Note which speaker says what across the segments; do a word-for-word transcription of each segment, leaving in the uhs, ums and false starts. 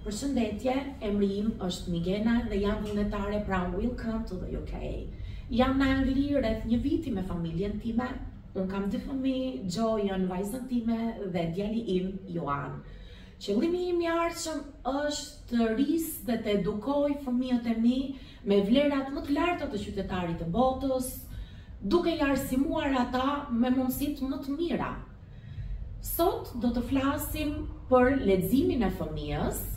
Speaker 1: Përshëndetje, emri im është Migena dhe jam vullnetare pra Welcome to the U K. Jam në Angli rreth një viti me familjen time. Unë kam dy fëmijë, Jojon, vajzën time dhe djali im, Joan. Qëllimi im i ardhshëm është të rris dhe të edukoj fëmijët e mi me vlerat më të larta të qytetarit të botës, duke i arsimuar ata me mundësitë më të mira. Sot do të flasim për leximin e fëmijës,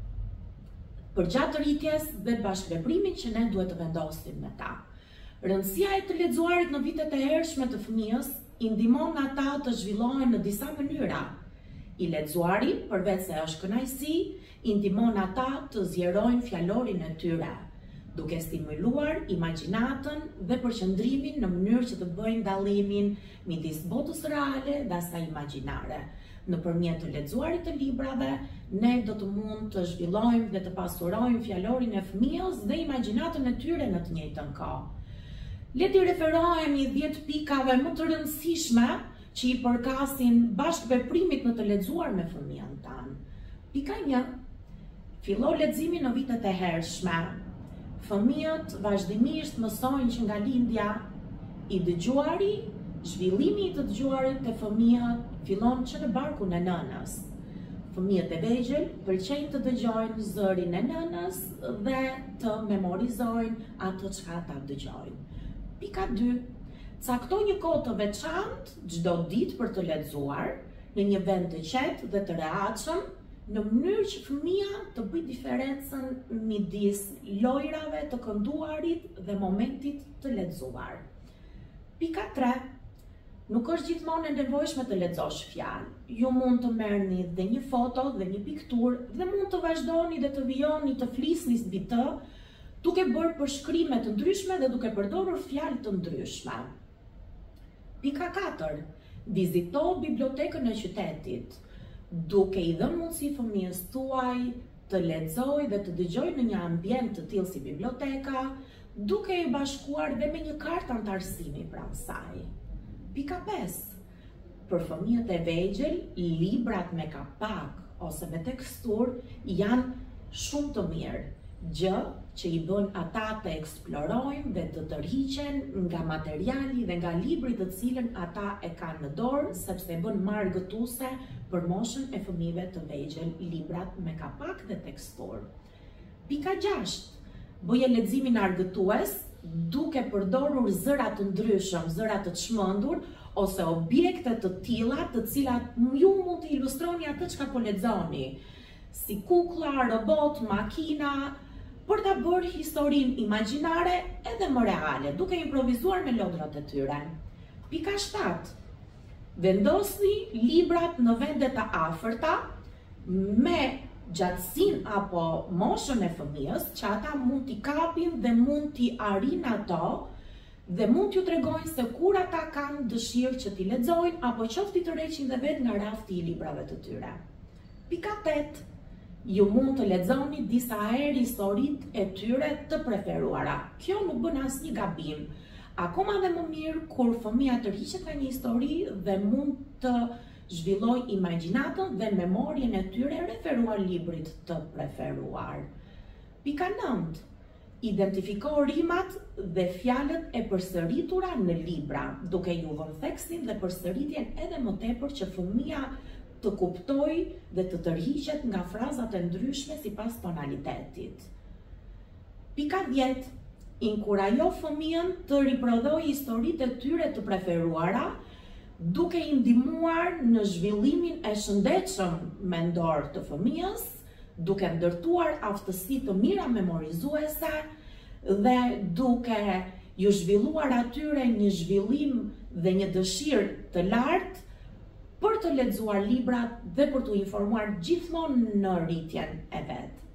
Speaker 1: për gjatë rritjes dhe bashkëveprimin që ne duhet të vendosim me ta. Rëndësia e të lexuarit në vitet e hershme të fëmijës i ndihmon ata të zhvillohen në disa mënyra. I lexuari, përveç se është kënaqësi, i ndihmon ata të zgjerojnë fjalorin e tyre, duke stimuluar imagjinatën dhe përqendrimin në mënyrë që të bëjnë dallimin midis botës reale dhe asaj imagjinare. Nëpërmjet të lexuarit të librave, ne do të mund të zhvillojmë dhe të pasurojmë fjalorin e fëmijës dhe imagjinatën e tyre në të njëjtën kohë. Le të referohemi dhjetë pikave më të rëndësishme që i përkasin bashkëveprimit në të lexuar me fëmijën tanë. Pika një, fillo leximi në vitet e hershme. Fëmijët vazhdimisht mësojnë që nga lindja i dëgjuari, zhvillimi i të dëgjuarit të fëmijët fillon që në barkun e nënës. Fëmijët e vegjël pëlqejnë të dëgjojnë zërin e nënës dhe të memorizojnë ato çka ata dëgjojnë. Pika dy, caktoj një kohë të veçantë çdo ditë për të lexuar në një vend të qetë dhe të rehatshëm, në mënyrë që fëmia të bëjë diferencën midis lojrave të kënduarit dhe momentit të lexuar. Pika tre, nuk është gjithmonë e nevojshme të lexosh fjalë. Ju mund të merrni dhe një foto dhe një pikturë dhe mund të vazhdoni dhe të vijoni të flisni mbi të, duke bërë përshkrime të ndryshme dhe duke përdorur fjalë të ndryshme. Pika katër, vizito bibliotekën e qytetit, duke i dhënë mundësi fëmijës tuaj të lexojë dhe të dëgjojë në një ambient të tillë si biblioteka, duke i bashkuar dhe me një kartë antarësimi pranë saj. Pika pesë, për fëmijët e vegjël, librat me kapak ose me tekstur janë shumë të mirë, gjë që i bën ata të eksplorojnë dhe të tërhiqen nga materiali dhe nga libri të cilën ata e kanë në dorë, sepse bën marrëgëtuese për moshën e fëmijëve të vegjël librat me kapak dhe tekstur. Pika gjashtë, bëje leximin argëtues duke përdorur zëra të ndryshëm, zëra të çmendur ose objekte të tilla të cilat ju mund të ilustroni atë çka po lexoni, si kuklla, robot, makina, për ta bërë historinë imagjinare edhe më reale, duke improvizuar me lodrat e tyre. Pika shtatë, vendosni librat në vende të afërta me gjatësinë apo moshën e fëmijës që ata mund t'i kapin dhe mund t'i arrin ato dhe mund t'ju tregojnë se kur ata kanë dëshirë që t'i lexojnë apo qoftë të tërheqin dhe vetë nga rafti i librave të tyre. Pika tetë, ju mund të lexoni disa herë historitë e tyre të preferuara. Kjo nuk bën asnjë gabim. Akoma dhe më mirë kur fëmia tërhiqet nga një histori dhe mund të zhvilloj imagjinatën dhe memorien e tyre referuar librit të preferuar. Pika nëntë, identifiko rimat dhe fjalët e përsëritura në libra, duke ju vënë theksin dhe përsëritjen edhe më tepër që fëmia të kuptoj dhe të tërhiqet nga frazat e ndryshme sipas tonalitetit. Pika dhjetë, inkurajo fëmijën të riprodhojë historitë e tyre të preferuara, duke i ndihmuar në zhvillimin e shëndetshëm mendor të fëmijës, duke ndërtuar aftësi të mira memorizuese dhe duke ju zhvilluar atyre një zhvillim dhe një dëshirë të lartë për të lexuar librat dhe për t'u informuar gjithmonë në rritjen e vet.